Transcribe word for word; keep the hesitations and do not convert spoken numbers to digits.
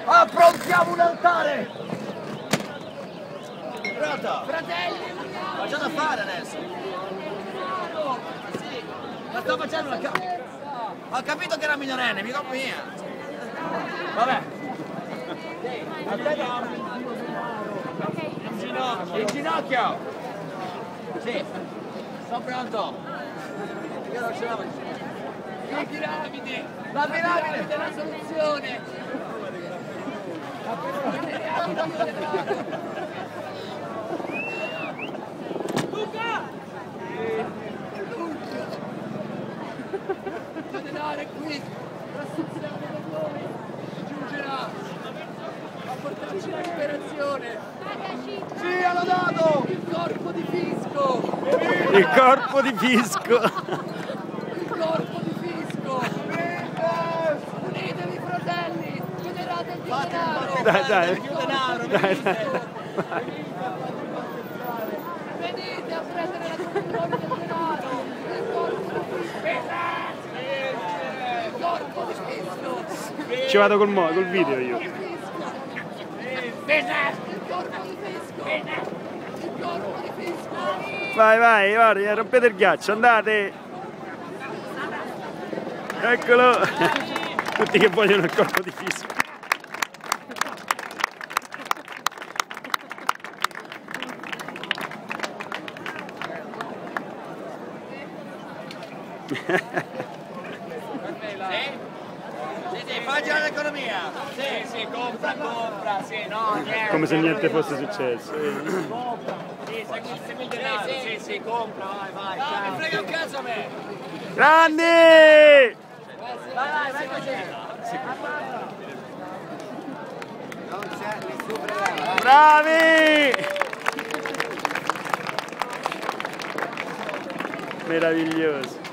Approntiamo un altare! Pronto? Fratelli, Ho già da fare adesso! Sì, ma sto facendo una ca... Ho capito che era minorenne, mica mia! Vabbè! Aspetta! In ginocchio! In ginocchio! Sì! Sto pronto! Io non ce l'avevo in ginocchio! la piramide! La piramide! è la soluzione! Luca! Il denaro è qui! L'associazione da noi giungerà a portarci la liberazione! Sì, hanno dato! Il corpo di Fisco! Il corpo di Fisco! Il corpo di Fisco! Unitevi fratelli! Generate il denaro! Dai, dai! Più denaro! Dai, dai! Venite a prendere la conclusione del denaro! Il corpo di Fisco! Il corpo di Fisco! Ci vado col, mo, col video io! Il corpo di Fisco! Il corpo di Fisco! Vai, vai, guarda, rompete il ghiaccio, andate! Eccolo! Tutti che vogliono il corpo di Fisco! Sì, sì, fa girare l'economia! Sì, sì, compra, compra, sì, no, niente! Come se niente fosse successo! Compra! Sì, seguissimi il denaro! Sì, sì, compra, vai, vai! No, mi frega un cazzo a me! Grandi! Vai, vai, vai così! Non c'è nessun problema. Bravi! Meraviglioso!